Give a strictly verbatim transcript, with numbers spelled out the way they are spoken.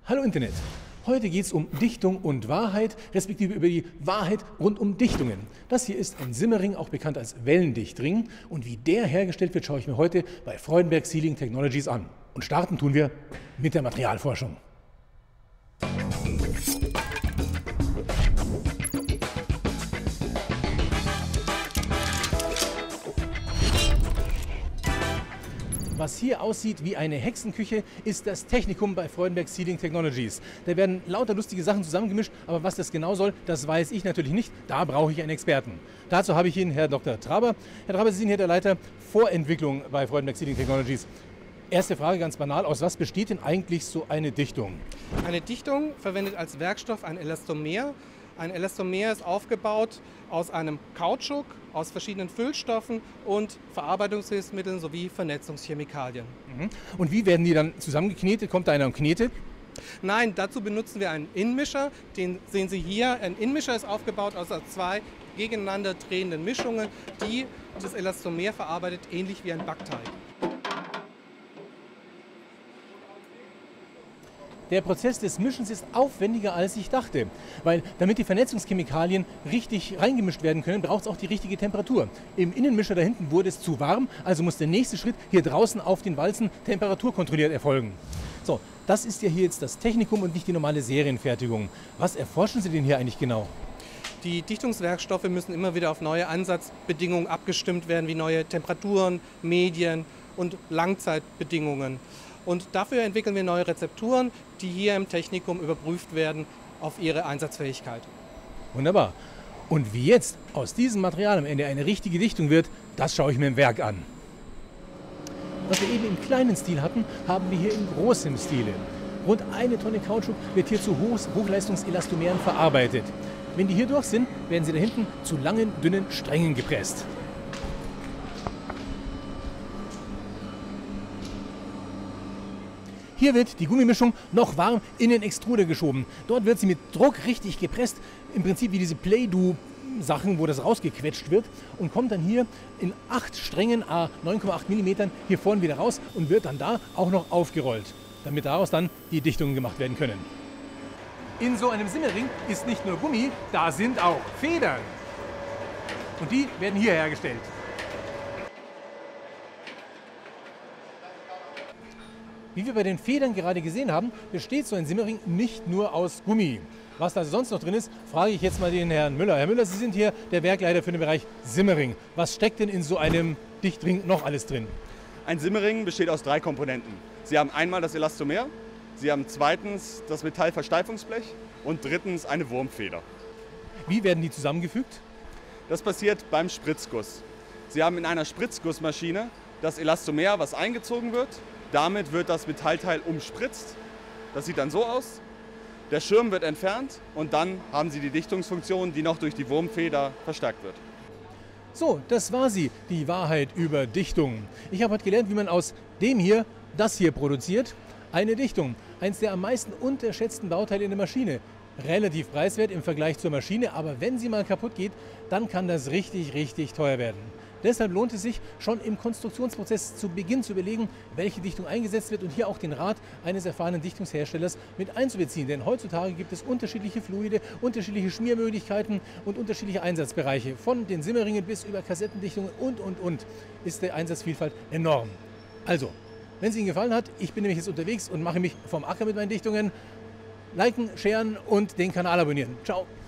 Hallo Internet! Heute geht es um Dichtung und Wahrheit, respektive über die Wahrheit rund um Dichtungen. Das hier ist ein Simmering, auch bekannt als Wellendichtring. Und wie der hergestellt wird, schaue ich mir heute bei Freudenberg Sealing Technologies an. Und starten tun wir mit der Materialforschung. Was hier aussieht wie eine Hexenküche, ist das Technikum bei Freudenberg Sealing Technologies. Da werden lauter lustige Sachen zusammengemischt, aber was das genau soll, das weiß ich natürlich nicht. Da brauche ich einen Experten. Dazu habe ich Ihnen Herr Doktor Traber. Herr Traber, Sie sind hier der Leiter Vorentwicklung bei Freudenberg Sealing Technologies. Erste Frage ganz banal, aus was besteht denn eigentlich so eine Dichtung? Eine Dichtung verwendet als Werkstoff ein Elastomer. Ein Elastomer ist aufgebaut aus einem Kautschuk, aus verschiedenen Füllstoffen und Verarbeitungshilfsmitteln sowie Vernetzungschemikalien. Und wie werden die dann zusammengeknetet? Kommt da einer und knetet? Nein, dazu benutzen wir einen Innenmischer. Den sehen Sie hier. Ein Innenmischer ist aufgebaut aus zwei gegeneinander drehenden Mischungen, die das Elastomer verarbeitet, ähnlich wie ein Backteig. Der Prozess des Mischens ist aufwendiger, als ich dachte, weil damit die Vernetzungschemikalien richtig reingemischt werden können, braucht es auch die richtige Temperatur. Im Innenmischer da hinten wurde es zu warm, also muss der nächste Schritt hier draußen auf den Walzen temperaturkontrolliert erfolgen. So, das ist ja hier jetzt das Technikum und nicht die normale Serienfertigung. Was erforschen Sie denn hier eigentlich genau? Die Dichtungswerkstoffe müssen immer wieder auf neue Ansatzbedingungen abgestimmt werden, wie neue Temperaturen, Medien und Langzeitbedingungen. Und dafür entwickeln wir neue Rezepturen, die hier im Technikum überprüft werden auf ihre Einsatzfähigkeit. Wunderbar. Und wie jetzt aus diesem Material am Ende eine richtige Dichtung wird, das schaue ich mir im Werk an. Was wir eben im kleinen Stil hatten, haben wir hier im großen Stile. Rund eine Tonne Kautschuk wird hier zu Hochleistungselastomeren verarbeitet. Wenn die hier durch sind, werden sie da hinten zu langen, dünnen Strängen gepresst. Hier wird die Gummimischung noch warm in den Extruder geschoben. Dort wird sie mit Druck richtig gepresst, im Prinzip wie diese Play-Doh-Sachen, wo das rausgequetscht wird und kommt dann hier in acht Strängen à neun Komma acht Millimeter hier vorne wieder raus und wird dann da auch noch aufgerollt, damit daraus dann die Dichtungen gemacht werden können. In so einem Simmering ist nicht nur Gummi, da sind auch Federn. Und die werden hier hergestellt. Wie wir bei den Federn gerade gesehen haben, besteht so ein Simmering nicht nur aus Gummi. Was da sonst noch drin ist, frage ich jetzt mal den Herrn Müller. Herr Müller, Sie sind hier der Werkleiter für den Bereich Simmering. Was steckt denn in so einem Dichtring noch alles drin? Ein Simmering besteht aus drei Komponenten. Sie haben einmal das Elastomer, Sie haben zweitens das Metallversteifungsblech und drittens eine Wurmfeder. Wie werden die zusammengefügt? Das passiert beim Spritzguss. Sie haben in einer Spritzgussmaschine das Elastomer, was eingezogen wird. Damit wird das Metallteil umspritzt. Das sieht dann so aus. Der Schirm wird entfernt und dann haben Sie die Dichtungsfunktion, die noch durch die Wurmfeder verstärkt wird. So, das war sie, die Wahrheit über Dichtung. Ich habe heute gelernt, wie man aus dem hier das hier produziert. Eine Dichtung, eines der am meisten unterschätzten Bauteile in der Maschine. Relativ preiswert im Vergleich zur Maschine, aber wenn sie mal kaputt geht, dann kann das richtig, richtig teuer werden. Deshalb lohnt es sich, schon im Konstruktionsprozess zu Beginn zu überlegen, welche Dichtung eingesetzt wird und hier auch den Rat eines erfahrenen Dichtungsherstellers mit einzubeziehen. Denn heutzutage gibt es unterschiedliche Fluide, unterschiedliche Schmiermöglichkeiten und unterschiedliche Einsatzbereiche. Von den Simmeringen bis über Kassettendichtungen und, und, und ist die Einsatzvielfalt enorm. Also, wenn es Ihnen gefallen hat, ich bin nämlich jetzt unterwegs und mache mich vom Acker mit meinen Dichtungen. Liken, sharen und den Kanal abonnieren. Ciao!